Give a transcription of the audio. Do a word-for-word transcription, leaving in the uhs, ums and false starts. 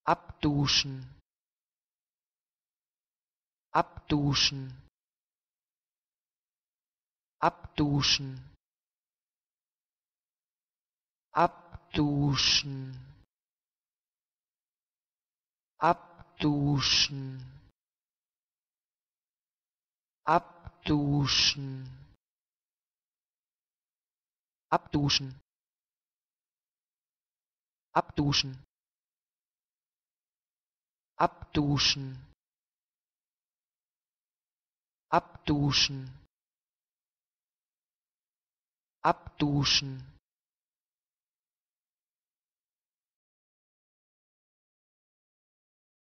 abduschen, abduschen, abduschen, abduschen, abduschen, abduschen, abduschen, abduschen, abduschen, abduschen, abduschen.